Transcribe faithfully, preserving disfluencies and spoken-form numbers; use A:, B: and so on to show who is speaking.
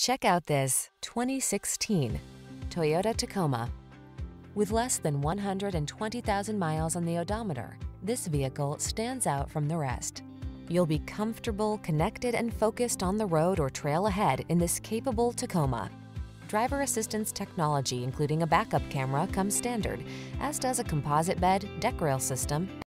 A: Check out this twenty sixteen Toyota Tacoma. With less than one hundred twenty thousand miles on the odometer, this vehicle stands out from the rest. You'll be comfortable, connected, and focused on the road or trail ahead in this capable Tacoma. Driver assistance technology, including a backup camera, comes standard, as does a composite bed, deck rail system,